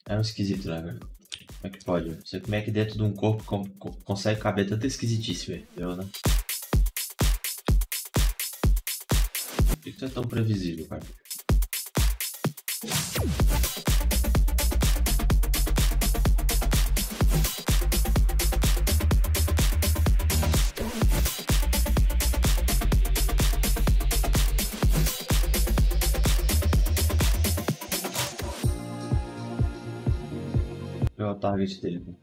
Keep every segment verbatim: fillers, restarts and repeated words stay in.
É um esquisito, né, velho? Como é que pode? Não sei como é que dentro de um corpo com, com, consegue caber tanta esquisitice, velho. Eu, né? Por que tu é tão previsível, cara? Qual é o target dele, pô?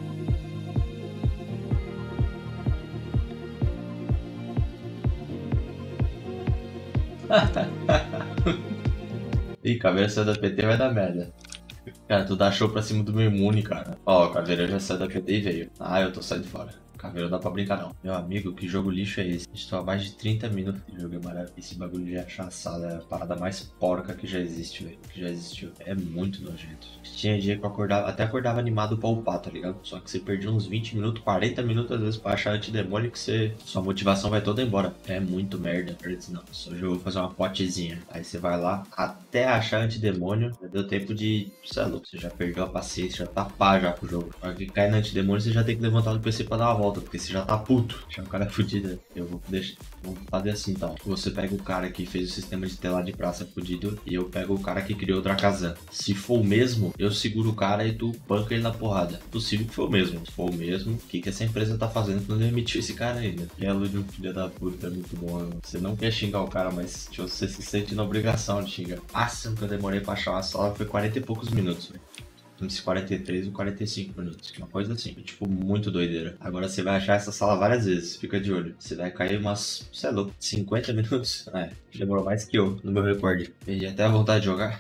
Ih, caveira saiu da P T, vai dar merda. Cara, tu dá show pra cima do meu imune, cara. Ó, caveira já saiu da P T e veio. Ah, eu tô saindo fora. Caveira não dá pra brincar, não. Meu amigo, que jogo lixo é esse? Estou há mais de trinta minutos de jogo. É maravilha. Esse bagulho de achar a sala é a parada mais porca que já existe, velho. Que já existiu. É muito nojento. Tinha dia que eu acordava, até acordava animado pra upar, tá ligado? Só que você perdia uns vinte minutos, quarenta minutos às vezes pra achar antidemônio que você... Sua motivação vai toda embora. É muito merda. Não, hoje eu vou fazer uma potezinha. Aí você vai lá, até achar antidemônio, já deu tempo de... Você é louco, você já perdeu a paciência, já tá pá já com o jogo. Pra que cair no antidemônio, você já tem que levantar do P C pra dar uma volta, porque você já tá puto. Já o cara é fudido. Eu vou deixar... Vamos fazer assim, então. Você pega o cara que fez o sistema de telar de praça fudido e eu pego o cara que criou o Drakazan. Se for o mesmo, eu seguro o cara e tu banca ele na porrada. Possível que for o mesmo. Se for o mesmo, o que, que essa empresa tá fazendo pra não demitir esse cara ainda? Belo de um filho da puta é muito bom. Né? Você não quer xingar o cara, mas tipo, você se sente na obrigação de xingar. Máximo que eu demorei pra achar uma sala foi quarenta e poucos minutos, velho. Uns quarenta e três ou quarenta e cinco minutos, uma coisa assim, tipo, muito doideira. Agora você vai achar essa sala várias vezes, fica de olho. Você vai cair umas, sei lá, cinquenta minutos. É, demorou mais que eu no meu recorde. Perdi até a vontade de jogar.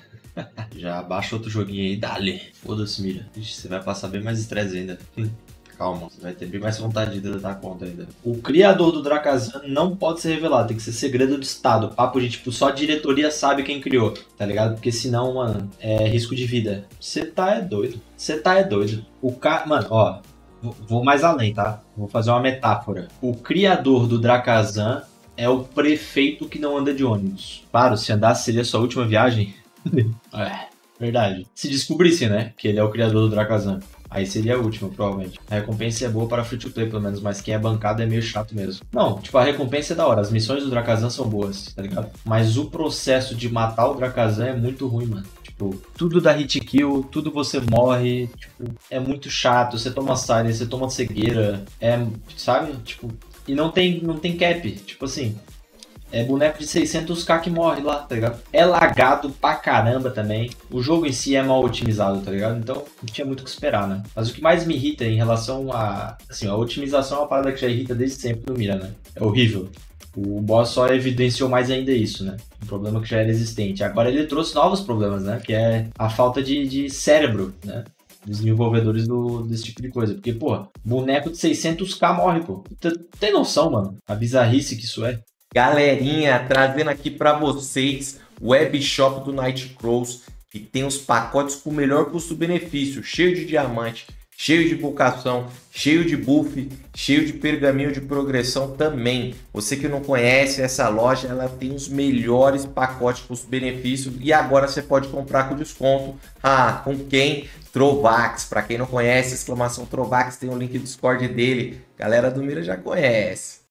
Já baixa outro joguinho aí, dale. Foda-se, mira. Ixi, você vai passar bem mais estresse ainda. Calma, você vai ter bem mais vontade de deletar a conta ainda. O criador do Drakazan não pode ser revelado, tem que ser segredo de estado. Papo de tipo, só a diretoria sabe quem criou, tá ligado? Porque senão, mano, é risco de vida. Você tá é doido. Você tá é doido. O cara, mano, ó, vou mais além, tá? Vou fazer uma metáfora. O criador do Drakazan é o prefeito que não anda de ônibus. Claro, se andasse seria sua última viagem. É, verdade. Se descobrisse, né, que ele é o criador do Drakazan. Aí seria a última, provavelmente. A recompensa é boa para free to play, pelo menos, mas quem é bancado é meio chato mesmo. Não, tipo, a recompensa é da hora, as missões do Drakazan são boas, tá ligado? Mas o processo de matar o Drakazan é muito ruim, mano. Tipo, tudo dá hit kill, tudo você morre, tipo, é muito chato, você toma silence, você toma cegueira, é, sabe? Tipo, e não tem, não tem cap, tipo assim... É boneco de seiscentos k que morre lá, tá ligado? É lagado pra caramba também. O jogo em si é mal otimizado, tá ligado? Então não tinha muito o que esperar, né? Mas o que mais me irrita em relação a... Assim, a otimização é uma parada que já irrita desde sempre no Mira, né? É horrível. O boss só evidenciou mais ainda isso, né? Um problema que já era existente. Agora ele trouxe novos problemas, né? Que é a falta de, de cérebro, né? Dos desenvolvedores do, desse tipo de coisa. Porque, pô, boneco de seiscentos k morre, pô. Tem noção, mano? A bizarrice que isso é. Galerinha, trazendo aqui para vocês o webshop do Nightcrawls, que tem os pacotes com o melhor custo-benefício, cheio de diamante, cheio de invocação, cheio de buff, cheio de pergaminho de progressão também. Você que não conhece essa loja, ela tem os melhores pacotes custo-benefício e agora você pode comprar com desconto. Ah, com quem? Trovax. Para quem não conhece, exclamação Trovax, tem o link do Discord dele. Galera do Mira já conhece.